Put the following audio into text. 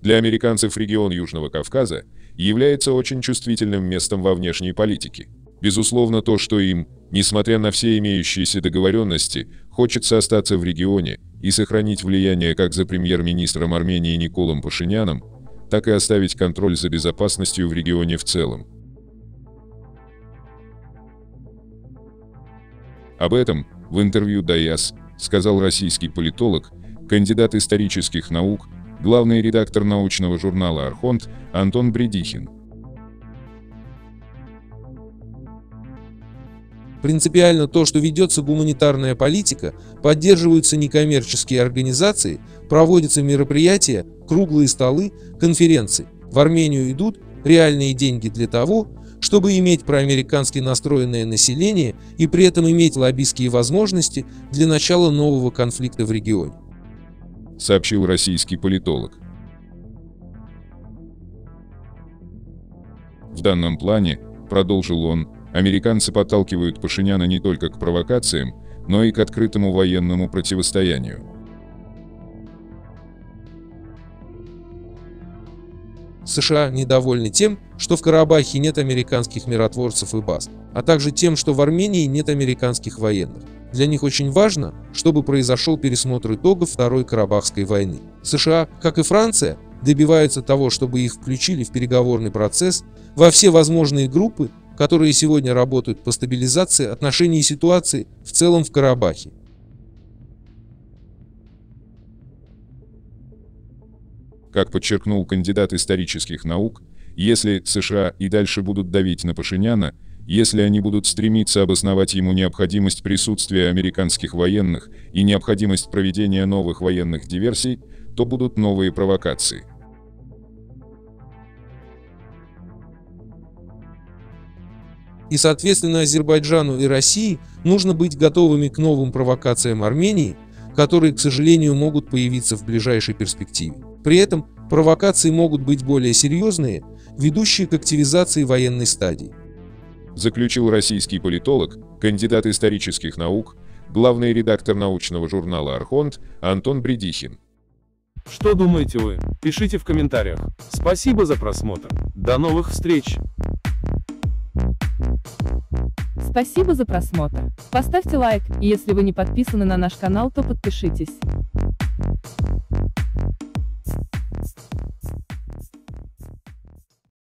Для американцев регион Южного Кавказа является очень чувствительным местом во внешней политике. Безусловно, то, что им, несмотря на все имеющиеся договоренности, хочется остаться в регионе и сохранить влияние как за премьер-министром Армении Николом Пашиняном, так и оставить контроль за безопасностью в регионе в целом. Об этом в интервью «Даяс» сказал российский политолог, кандидат исторических наук, главный редактор научного журнала «Архонт» Антон Бредихин. Принципиально то, что ведется гуманитарная политика, поддерживаются некоммерческие организации, проводятся мероприятия, круглые столы, конференции. В Армению идут реальные деньги для того, чтобы иметь проамерикански настроенное население и при этом иметь лоббистские возможности для начала нового конфликта в регионе, сообщил российский политолог. В данном плане, продолжил он, американцы подталкивают Пашиняна не только к провокациям, но и к открытому военному противостоянию. США недовольны тем, что в Карабахе нет американских миротворцев и баз, а также тем, что в Армении нет американских военных. Для них очень важно, чтобы произошел пересмотр итогов Второй Карабахской войны. США, как и Франция, добиваются того, чтобы их включили в переговорный процесс во все возможные группы, которые сегодня работают по стабилизации отношений и ситуации в целом в Карабахе. Как подчеркнул кандидат исторических наук, если США и дальше будут давить на Пашиняна, если они будут стремиться обосновать ему необходимость присутствия американских военных и необходимость проведения новых военных диверсий, то будут новые провокации. И, соответственно, Азербайджану и России нужно быть готовыми к новым провокациям Армении, которые, к сожалению, могут появиться в ближайшей перспективе. При этом провокации могут быть более серьезные, ведущие к активизации военной стадии, заключил российский политолог, кандидат исторических наук, главный редактор научного журнала «Архонт» Антон Бредихин. Что думаете вы? Пишите в комментариях. Спасибо за просмотр. До новых встреч! Спасибо за просмотр. Поставьте лайк, и если вы не подписаны на наш канал, то подпишитесь.